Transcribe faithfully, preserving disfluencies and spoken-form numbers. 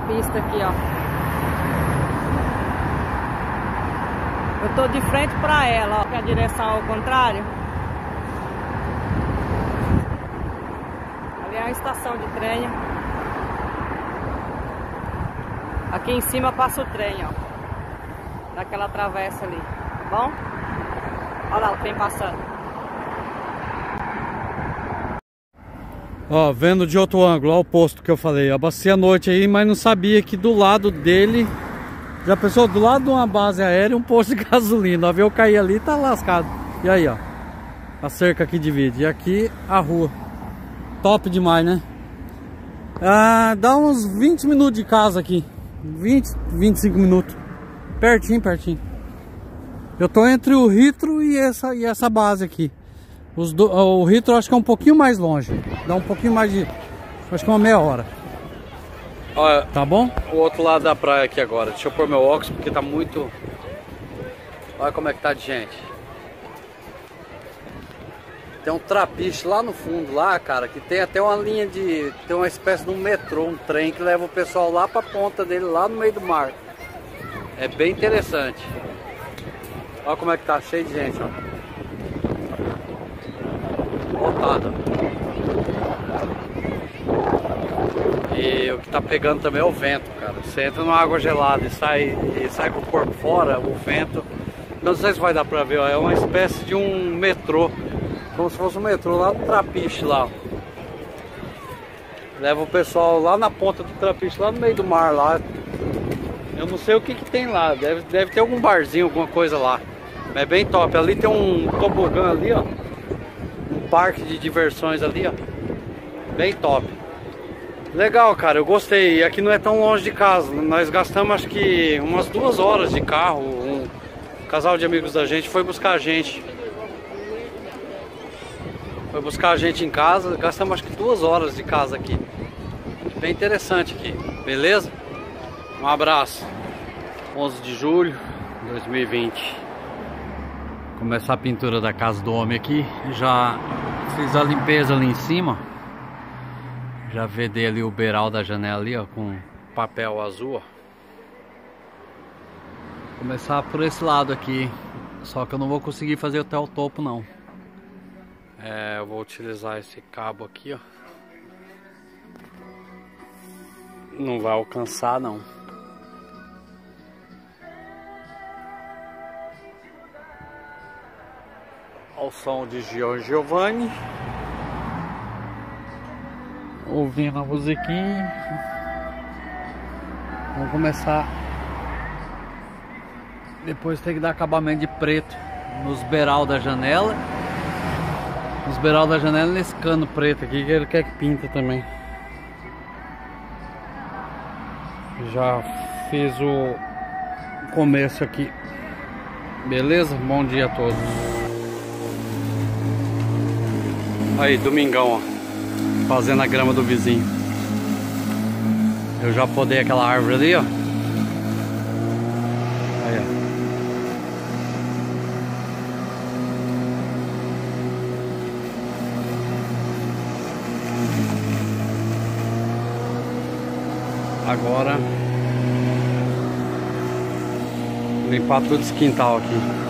pista aqui, ó. Eu tô de frente pra ela, ó, que é a direção ao contrário. Ali é a estação de trem. Aqui em cima passa o trem, ó. Daquela travessa ali, tá bom? Olha lá o trem passando. Ó, vendo de outro ângulo, ó o posto que eu falei. Eu abasteci a noite aí, mas não sabia que do lado dele... Já pensou, do lado de uma base aérea, um posto de gasolina. O avião cair ali e tá lascado. E aí, ó, a cerca que divide. E aqui a rua. Top demais, né? Ah, dá uns vinte minutos de casa aqui. vinte, vinte e cinco minutos. Pertinho, pertinho. Eu tô entre o Ritro e essa, e essa base aqui. Os do, o Ritro acho que é um pouquinho mais longe. Dá um pouquinho mais de... Acho que uma meia hora. Olha, tá bom? O outro lado da praia aqui agora. Deixa eu pôr meu óculos porque tá muito... Olha como é que tá de gente. Tem um trapiche lá no fundo, lá, cara, que tem até uma linha de... Tem uma espécie de um metrô, um trem que leva o pessoal lá pra ponta dele, lá no meio do mar. É bem interessante. Olha como é que tá cheio de gente, ó. Lotada. E o que tá pegando também é o vento, cara. Você entra numa água gelada e sai, e sai com o corpo fora, o vento... Não sei se vai dar pra ver, ó. É uma espécie de um metrô. Como se fosse um metrô lá no trapiche lá. Leva o pessoal lá na ponta do trapiche, lá no meio do mar lá. Eu não sei o que que tem lá. Deve, deve ter algum barzinho, alguma coisa lá. É bem top. Ali tem um tobogã ali, ó. Um parque de diversões ali, ó. Bem top. Legal, cara, eu gostei. E aqui não é tão longe de casa. Nós gastamos acho que umas duas horas de carro. Um casal de amigos da gente foi buscar a gente. Foi buscar a gente em casa. Gastamos acho que duas horas de casa aqui. Bem interessante aqui, beleza? Um abraço. onze de julho de dois mil e vinte. Começar a pintura da casa do homem aqui. Já fiz a limpeza ali em cima. Já vedei ali o beiral da janela ali, ó, com papel azul, ó. Começar por esse lado aqui. Só que eu não vou conseguir fazer até o topo, não. É, eu vou utilizar esse cabo aqui, ó. Não vai alcançar, não. Olha o som de Gian Giovanni. Ouvindo a musiquinha. Vamos começar. Depois tem que dar acabamento de preto nos beiral da janela. Nos beiral da janela, nesse cano preto aqui que ele quer que pinta também. Já fiz o começo aqui. Beleza? Bom dia a todos. Aí, domingão, ó. Fazendo a grama do vizinho. Eu já podei aquela árvore ali, ó. Aí, ó. Agora limpar todo esse quintal aqui.